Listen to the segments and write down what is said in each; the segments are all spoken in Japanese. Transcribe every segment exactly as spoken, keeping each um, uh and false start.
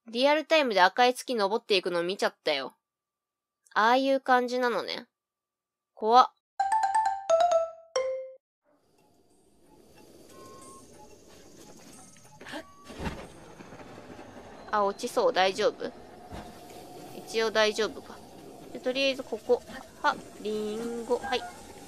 リアルタイムで赤い月登っていくの見ちゃったよ。ああいう感じなのね。怖っ。あ、落ちそう。大丈夫？一応大丈夫か。でとりあえずここ。は、リンゴ。はい。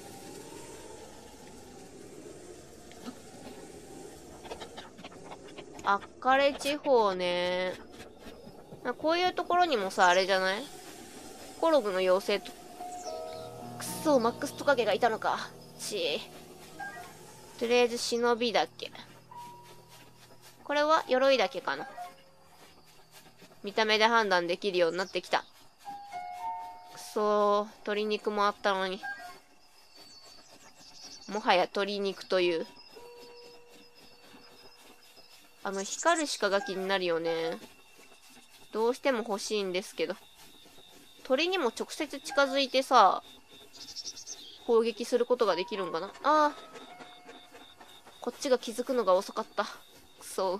あっかれ地方ね。こういうところにもさ、あれじゃない？コログの妖精と、くっそー、マックストカゲがいたのか。ちー。とりあえず忍びだけ。これは鎧だけかな。見た目で判断できるようになってきた。くそー、鶏肉もあったのに。もはや鶏肉という。あの、光る鹿が気になるよね。どうしても欲しいんですけど。鳥にも直接近づいてさ、攻撃することができるんかな。ああ。こっちが気づくのが遅かった。くそ。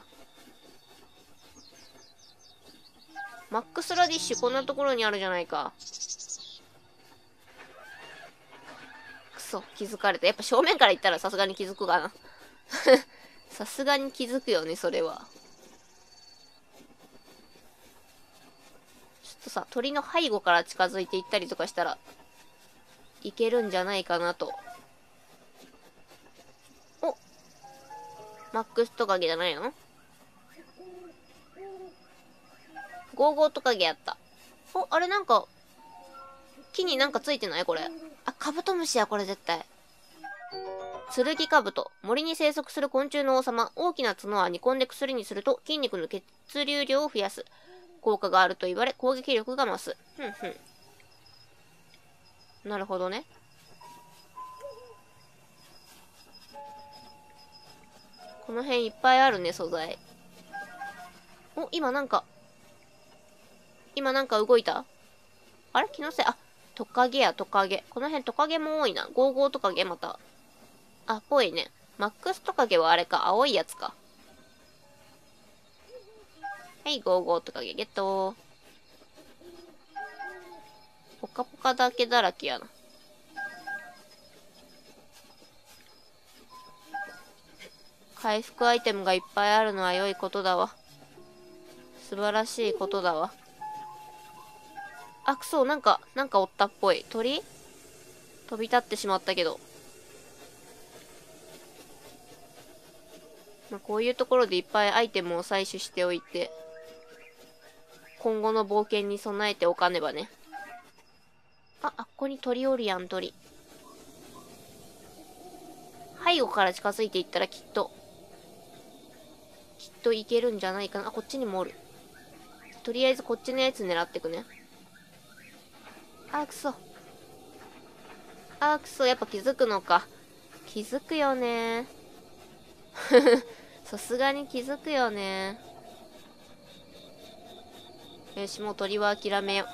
マックスラディッシュこんなところにあるじゃないか。くそ、気づかれた。やっぱ正面から行ったらさすがに気づくかな。さすがに気づくよね、それは。ちょっとさ、鳥の背後から近づいていったりとかしたら、いけるんじゃないかなと。お、マックストカゲじゃないの？ゴーゴートカゲやった。お、あれなんか、木になんかついてないこれ。あ、カブトムシや、これ絶対。剣カブト。森に生息する昆虫の王様。大きな角は煮込んで薬にすると筋肉の血流量を増やす。効果があると言われ、攻撃力が増す。ふんふん。なるほどね。この辺いっぱいあるね、素材。お、今なんか、今なんか動いた？あれ気のせい。あ、トカゲやトカゲ。この辺トカゲも多いな。ゴーゴートカゲまた。あ、ぽいね。マックストカゲはあれか。青いやつか。はい、ゴーゴートカゲゲットー。ポカポカだけだらけやな。回復アイテムがいっぱいあるのは良いことだわ。素晴らしいことだわ。あ、くそ、なんか、なんかおったっぽい。鳥？飛び立ってしまったけど。まあ、こういうところでいっぱいアイテムを採取しておいて、今後の冒険に備えておかねばね。あ、あっこに鳥おるやん、鳥。背後から近づいていったらきっと、きっといけるんじゃないかな。あ、こっちにもおる。とりあえずこっちのやつ狙ってくね。あ、くそ。あ、くそ。やっぱ気づくのか。気づくよね。さすがに気づくよね。よし、もう鳥は諦めよ。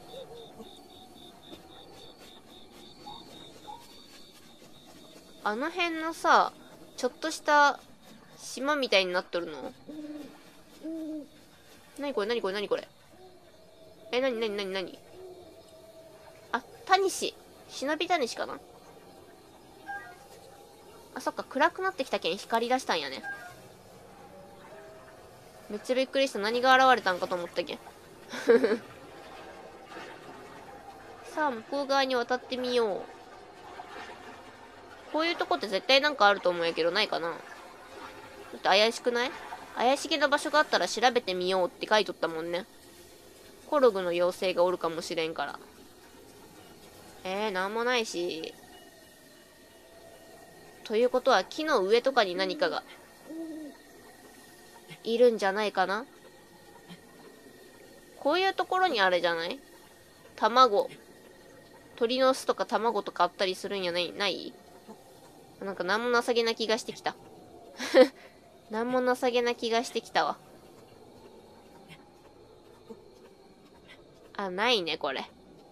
あの辺のさ、ちょっとした島みたいになっとるの？なにこれなにこれなにこれえ、なになになになにあ、タニシ。忍びタニシかな。あ、そっか、暗くなってきたけん光り出したんやね。めっちゃびっくりした。何が現れたんかと思ったけん。さあ、向こう側に渡ってみよう。こういうとこって絶対なんかあると思うんやけど、ないかな。だって怪しくない？怪しげな場所があったら調べてみようって書いとったもんね。コログの妖精がおるかもしれんから。えー、なんもないし。ということは木の上とかに何かがいるんじゃないかな。こういうところにあれじゃない？卵。鳥の巣とか卵とかあったりするんやない？ないなんかなんも情けな気がしてきた。なんも情けな気がしてきたわ。あ、ないね、これ。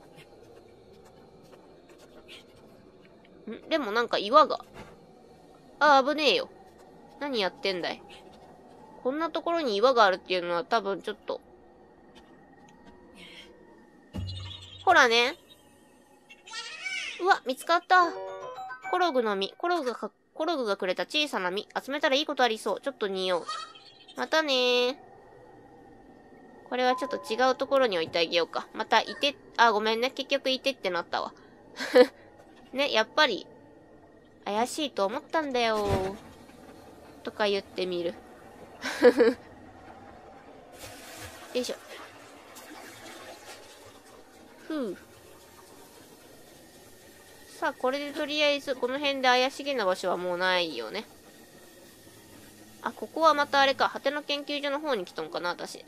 んでもなんか岩が。あ、危ねえよ。何やってんだい。こんなところに岩があるっていうのは多分ちょっとほらね。うわ、見つかった。コログの実。コログが、コログがくれた小さな実。集めたらいいことありそう。ちょっと煮よう。またねー。これはちょっと違うところに置いてあげようか。また、いて、あ、ごめんね。結局いてってなったわ。ね、やっぱり、怪しいと思ったんだよ。とか言ってみる。よいしょ。ふう。さあ、これでとりあえず、この辺で怪しげな場所はもうないよね。あ、ここはまたあれか。果ての研究所の方に来たんかな、私。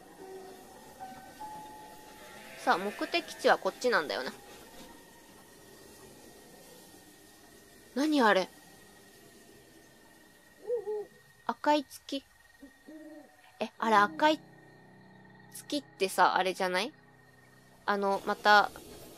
さあ、目的地はこっちなんだよな。何あれ？赤い月。え、あれ赤い月ってさ、あれじゃない？あの、また、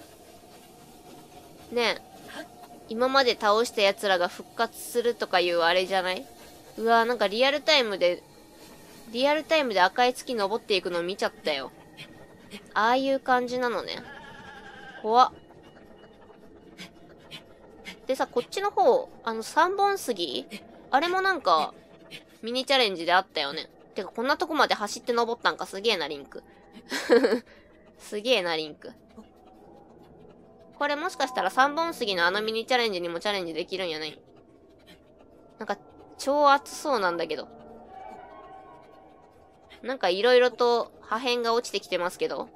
ねえ、今まで倒した奴らが復活するとかいうあれじゃない？うわー、なんかリアルタイムで、リアルタイムで赤い月登っていくの見ちゃったよ。ああいう感じなのね。怖っ。でさ、こっちの方、あの三本杉？あれもなんか、ミニチャレンジであったよね。てか、こんなとこまで走って登ったんか。すげえな、リンク。すげえな、リンク。これもしかしたら三本杉のあのミニチャレンジにもチャレンジできるんやない？なんか、超熱そうなんだけど。なんかいろいろと破片が落ちてきてますけど。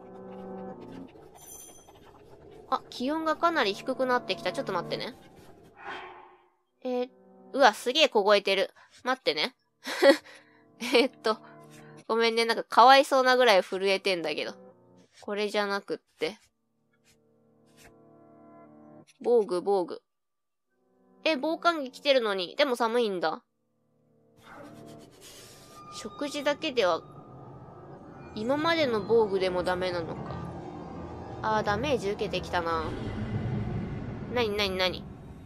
あ、気温がかなり低くなってきた。ちょっと待ってね。えー、うわ、すげえ凍えてる。待ってね。えっと、ごめんね。なんかかわいそうなぐらい震えてんだけど。これじゃなくって。防具、防具。え、防寒着着てるのに。でも寒いんだ。食事だけでは、今までの防具でもダメなのか。あー、ダメージ受けてきたな。なになになに？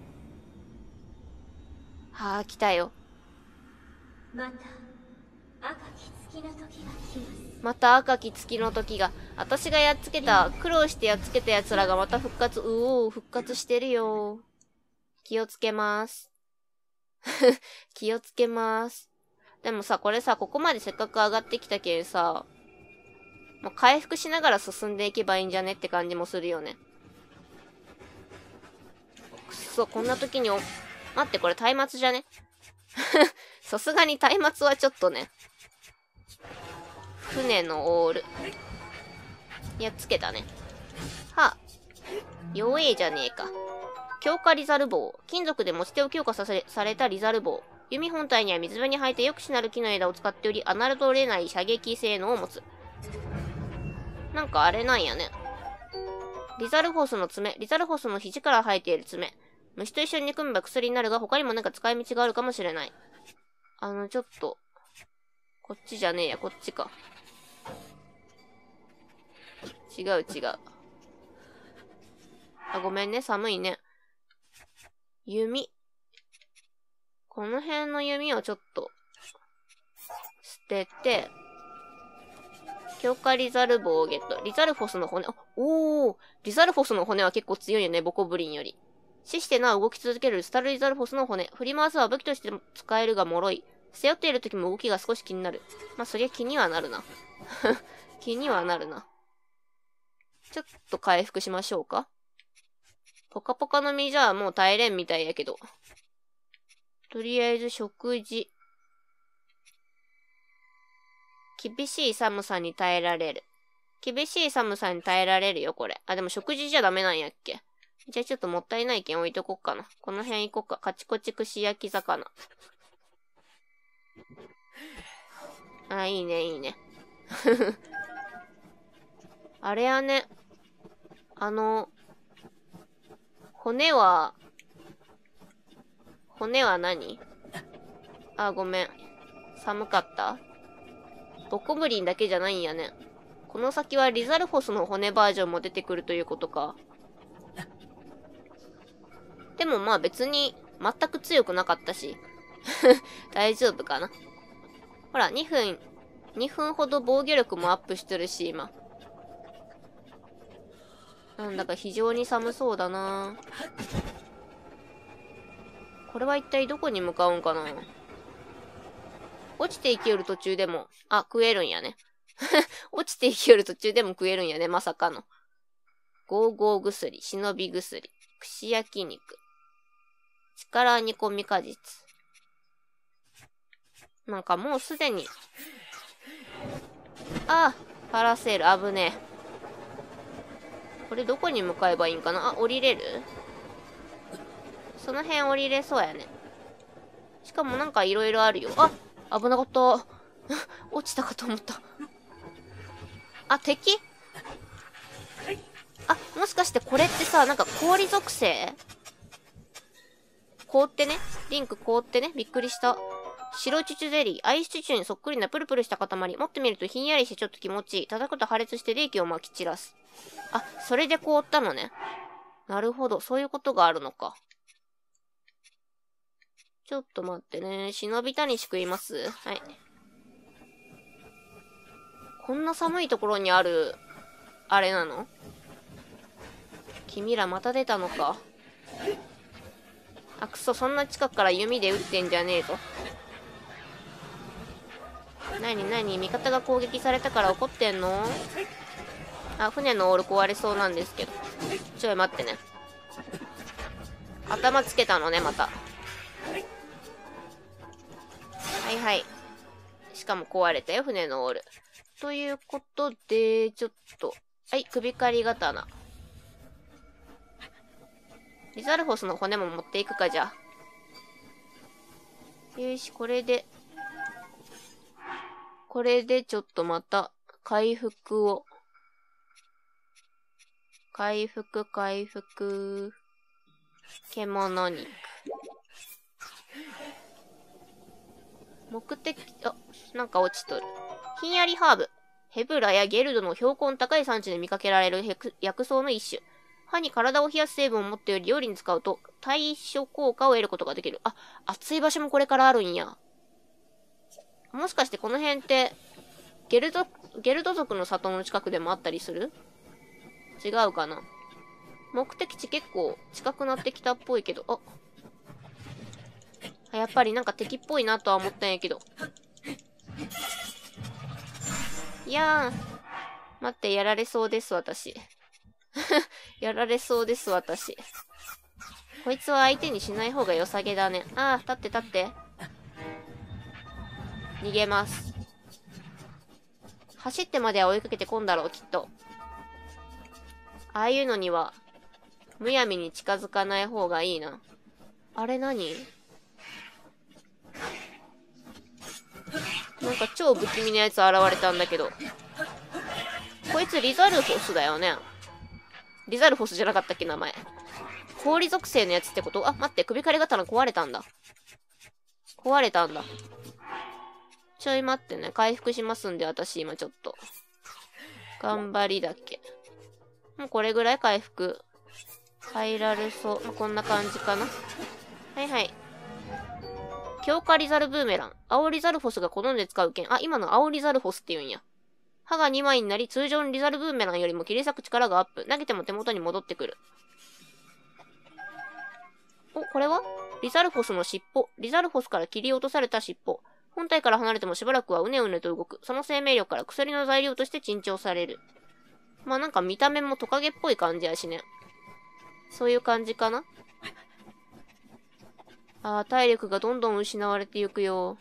はあ、来たよ。 また、赤き月の時が来ます。 また赤き月の時が。私がやっつけた、苦労してやっつけた奴らがまた復活、うおー、復活してるよ。気をつけます。気をつけます。でもさ、これさ、ここまでせっかく上がってきたけんさ、もう回復しながら進んでいけばいいんじゃねって感じもするよね。くっそ、こんな時にお、待って、これ松明じゃね？さすがに松明はちょっとね。船のオール。やっつけたね。はあ。弱えじゃねえか。強化リザル棒。金属で持ち手を強化させされたリザル棒。弓本体には水辺に生えてよくしなる木の枝を使っており、侮れない射撃性能を持つ。なんかあれなんやね。リザルフォスの爪。リザルフォスの肘から生えている爪。虫と一緒に組めば薬になるが、他にもなんか使い道があるかもしれない。あの、ちょっと。こっちじゃねえや、こっちか。違う違う。あ、ごめんね、寒いね。弓。この辺の弓をちょっと、捨てて、強化リザル棒をゲット。リザルフォスの骨、おー、リザルフォスの骨は結構強いよね、ボコブリンより。死してなお動き続けるスタルリザルフォスの骨。振り回すは武器として使えるが脆い。背負っている時も動きが少し気になる。まあ、そりゃ気にはなるな。気にはなるな。ちょっと回復しましょうか。ポカポカの実じゃもう耐えれんみたいやけど。とりあえず食事。厳しい寒さに耐えられる。厳しい寒さに耐えられるよ、これ。あ、でも食事じゃダメなんやっけ。じゃあちょっともったいないけん置いとこっかな。この辺行こっか。カチコチ串焼き魚。あ、いいね、いいね。あれはね、あの、骨は、骨は何？あ、ごめん。寒かった？ボコブリンだけじゃないんやね。この先はリザルフォスの骨バージョンも出てくるということか。でもまあ別に全く強くなかったし。大丈夫かな。ほら、にふん、にふんほど防御力もアップしてるし、今。 なんだか非常に寒そうだな。これは一体どこに向かうんかな。落ちて生きよる途中でも、あ、食えるんやね。落ちて生きよる途中でも食えるんやね、まさかの。ゴーゴー薬、忍び薬、串焼肉、力煮込み果実。なんかもうすでに、あ、パラセール、危ねえ。これどこに向かえばいいんかな。あ、降りれる？その辺降りれそうやね。しかもなんかいろいろあるよ。あ、危なかった。落ちたかと思った。あ、敵？あ、もしかしてこれってさ、なんか氷属性？凍ってね。リンク凍ってね。びっくりした。白チュチュゼリー。アイスチュチュにそっくりなプルプルした塊。持ってみるとひんやりしてちょっと気持ちいい。叩くと破裂して冷気をまき散らす。あ、それで凍ったのね。なるほど。そういうことがあるのか。ちょっと待ってね。忍びたにし食います？はい。こんな寒いところにある、あれなの？君らまた出たのか。あ、くそ、そんな近くから弓で撃ってんじゃねえぞ。なになに、味方が攻撃されたから怒ってんの？あ、船のオール壊れそうなんですけど。ちょい待ってね。頭つけたのね、また。はいはい。しかも壊れたよ、船のオール。ということで、ちょっと。はい、首狩り刀。リザルフォスの骨も持っていくか、じゃあ。よし、これで。これでちょっとまた、回復を。回復、回復。獣肉。目的、あ、なんか落ちとる。ひんやりハーブ。ヘブラやゲルドの標高の高い産地で見かけられる薬草の一種。歯に体を冷やす成分を持っており、料理に使うと対処効果を得ることができる。あ、暑い場所もこれからあるんや。もしかしてこの辺って、ゲルド、ゲルド族の里の近くでもあったりする？違うかな。目的地結構近くなってきたっぽいけど、あ、やっぱりなんか敵っぽいなとは思ったんやけど。いやー。待って、やられそうです、私。やられそうです、私。こいつは相手にしない方が良さげだね。ああ、立って立って。逃げます。走ってまでは追いかけてこんだろう、きっと。ああいうのには、むやみに近づかない方がいいな。あれ何？なんか超不気味なやつ現れたんだけど。こいつリザルフォスだよね。リザルフォスじゃなかったっけ、名前。氷属性のやつってこと？あ、待って、首狩り刀壊れたんだ。壊れたんだ。ちょい待ってね。回復しますんで、私今ちょっと。頑張りだけ。もうこれぐらい回復。入られそう。まあ、こんな感じかな。はいはい。強化リザルブーメラン。青リザルフォスが好んで使う剣。あ、今の青リザルフォスって言うんや。刃がにまいになり、通常のリザルブーメランよりも切り裂く力がアップ。投げても手元に戻ってくる。お、これはリザルフォスの尻尾。リザルフォスから切り落とされた尻尾。本体から離れてもしばらくはうねうねと動く。その生命力から薬の材料として珍重される。まあなんか見た目もトカゲっぽい感じやしね。そういう感じかな。ああ、体力がどんどん失われていくよ。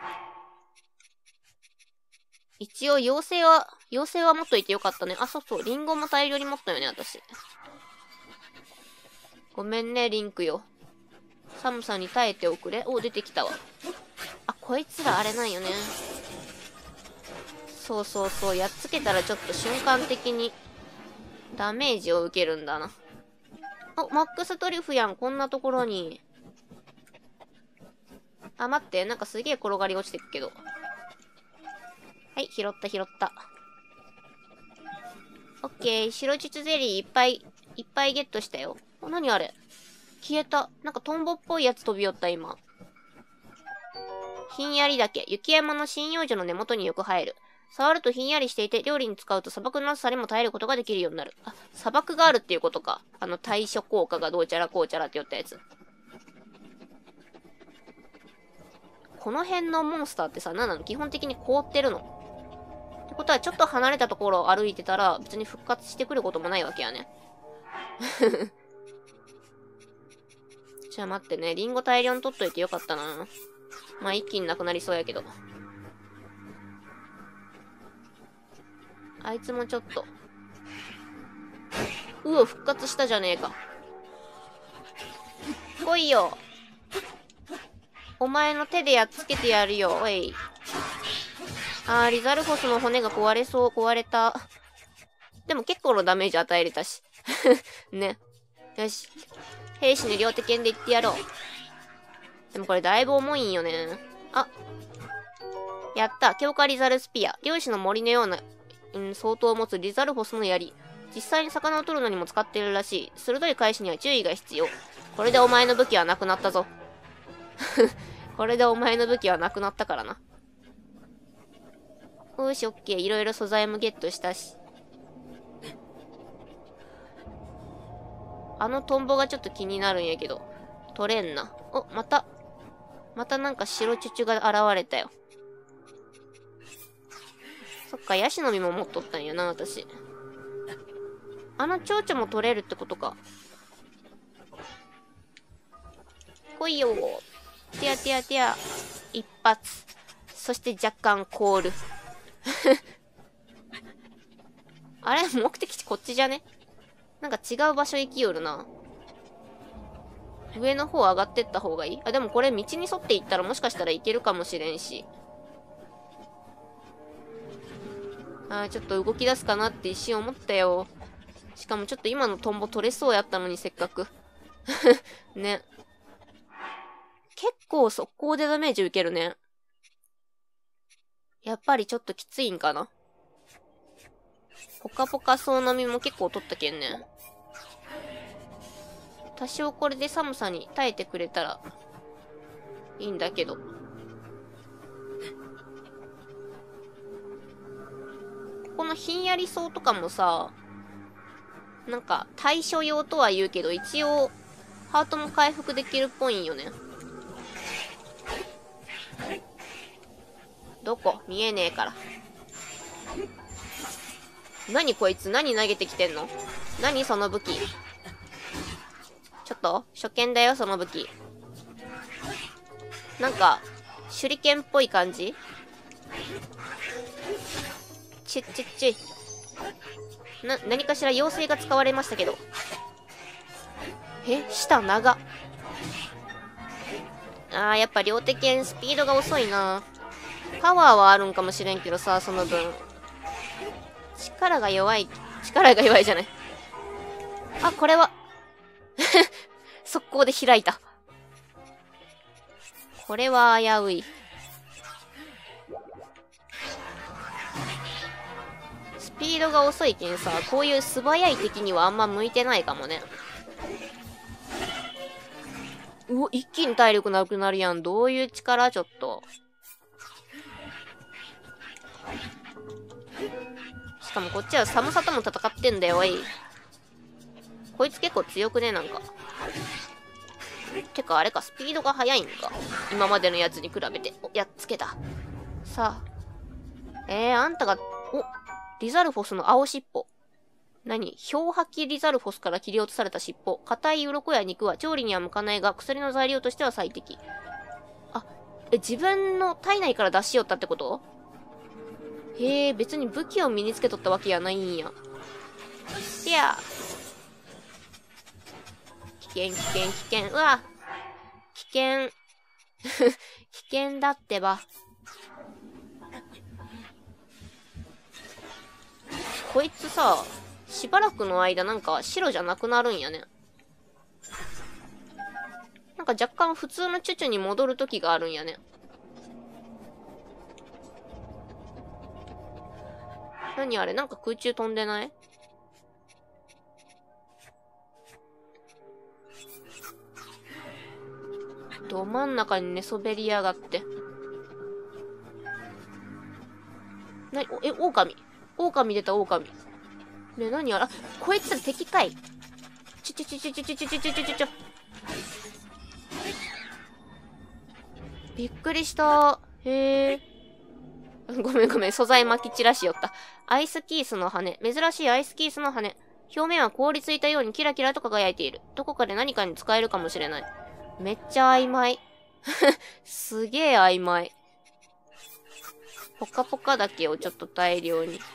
一応、妖精は、妖精は持っといてよかったね。あ、そうそう、リンゴも大量に持ったよね、私。ごめんね、リンクよ。寒さに耐えておくれ。お、出てきたわ。あ、こいつらあれなんよね。そうそうそう、やっつけたらちょっと瞬間的にダメージを受けるんだな。お、マックストリュフやん、こんなところに。あ、待って、なんかすげえ転がり落ちてくけど。はい、拾った拾った。オッケー、白チュチュゼリーいっぱい、いっぱいゲットしたよ。お、なにあれ？消えた。なんかトンボっぽいやつ飛び寄った、今。ひんやりだけ。雪山の針葉樹の根元によく生える。 触るとひんやりしていて、料理に使うと砂漠の暑さにも耐えることができるようになる。あ、砂漠があるっていうことか。あの対処効果がどうちゃらこうちゃらって言ったやつ。この辺のモンスターってさ、何なの？基本的に凍ってるの。ってことは、ちょっと離れたところを歩いてたら、別に復活してくることもないわけやね。じゃあ待ってね。リンゴ大量に取っといてよかったな。まあ一気になくなりそうやけど。あいつもちょっと。うお、復活したじゃねえか。来いよ。お前の手でやっつけてやるよ、おい。あー、リザルフォスの骨が壊れそう、壊れた。でも結構のダメージ与えれたし。ね。よし。兵士に両手剣で言ってやろう。でもこれだいぶ重いんよね。あ。やった。強化リザルスピア。漁師の森のような、うん、相当を持つリザルフォスの槍。実際に魚を取るのにも使っているらしい。鋭い返しには注意が必要。これでお前の武器はなくなったぞ。これでお前の武器はなくなったからな。よし、オッケー。いろいろ素材もゲットしたし。あのトンボがちょっと気になるんやけど。取れんな。お、また。またなんか白チュチュが現れたよ。そっか、ヤシの実も持っとったんやな、私。あの蝶々も取れるってことか。来いよー。てやてやてや。一発。そして若干凍る。あれ目的地こっちじゃね？なんか違う場所行きよるな。上の方上がってった方がいい？あ、でもこれ道に沿って行ったらもしかしたらいけるかもしれんし。あー、ちょっと動き出すかなって一瞬思ったよ。しかもちょっと今のトンボ取れそうやったのにせっかく。ね。結構速攻でダメージ受けるね。やっぱりちょっときついんかな。ポカポカそうの実も結構取ったけんね。多少これで寒さに耐えてくれたらいいんだけど。このひんやり草とかもさ、なんか対処用とは言うけど、一応ハートも回復できるっぽいんよね。どこ？見えねえから。何こいつ？何投げてきてんの？何その武器？ちょっと初見だよ、その武器。なんか、手裏剣っぽい感じ？ちっちっち。な、何かしら妖精が使われましたけど。え？舌長。あー、やっぱ両手剣スピードが遅いな。パワーはあるんかもしれんけどさ、その分。力が弱い。力が弱いじゃない。あ、これは。速攻で開いた。これは危うい。スピードが遅いけんさ、こういう素早い敵にはあんま向いてないかもね。うお、一気に体力なくなるやん。どういう力？ちょっと。しかもこっちは寒さとも戦ってんだよ、おい。こいつ結構強くね、なんか。てか、あれか、スピードが速いんか。今までのやつに比べて。お、やっつけた。さあ。えー、あんたが、お、リザルフォスの青尻尾。何？氷破器リザルフォスから切り落とされた尻尾。硬い鱗や肉は調理には向かないが、薬の材料としては最適。あ、え、自分の体内から出しよったってこと？へえ、別に武器を身につけとったわけやないんや。いや。危険、危険、危険。うわ。危険。危険だってば。こいつさ、しばらくの間なんか白じゃなくなるんやね。なんか若干普通のチュチュに戻る時があるんやね。何あれ？なんか空中飛んでない？ど真ん中に寝そべりやがって。 な、え、狼。狼出た、狼。ね、何あら、こいつら敵かい。ちょちょちょちょちょちょちょちょちょちょちょ。びっくりした。へえ。ごめんごめん、素材巻き散らしよった。アイスキースの羽。珍しいアイスキースの羽。表面は凍りついたようにキラキラと輝いている。どこかで何かに使えるかもしれない。めっちゃ曖昧。すげえ曖昧。ポカポカだけをちょっと大量に。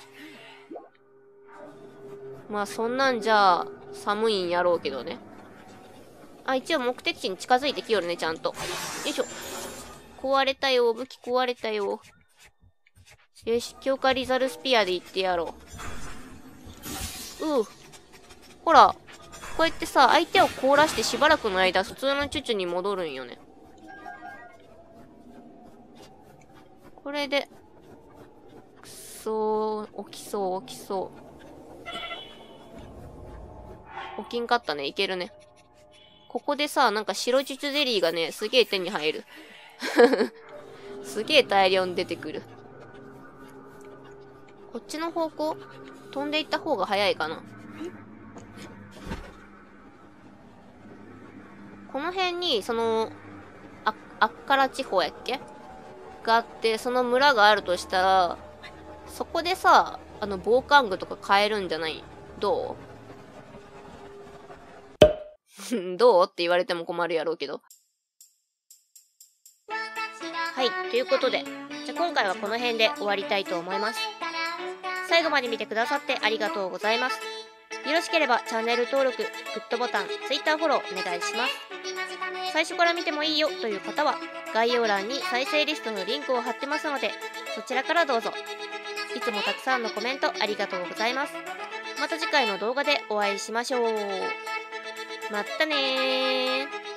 まあそんなんじゃあ寒いんやろうけどね。あ、一応目的地に近づいてきよるね、ちゃんと。よいしょ。壊れたよ。武器壊れたよ。よし、強化リザルスピアで行ってやろう。うう。ほら、こうやってさ、相手を凍らしてしばらくの間、普通のチュチュに戻るんよね。これで、くそー、起きそう、起きそう。起きんかったね、いけるね。ここでさ、なんか白チュチュゼリーがね、すげえ手に入る。すげえ大量に出てくる。こっちの方向飛んでいった方が早いかな。この辺に、その、あ、あっから地方やっけがあって、その村があるとしたら、そこでさ、あの、防寒具とか買えるんじゃない？どうどうって言われても困るやろうけど。はい、ということで、じゃあ今回はこの辺で終わりたいと思います。最後まで見てくださってありがとうございます。よろしければチャンネル登録、グッドボタン、Twitter フォローお願いします。最初から見てもいいよという方は、概要欄に再生リストのリンクを貼ってますので、そちらからどうぞ。いつもたくさんのコメントありがとうございます。また次回の動画でお会いしましょう。まったねー。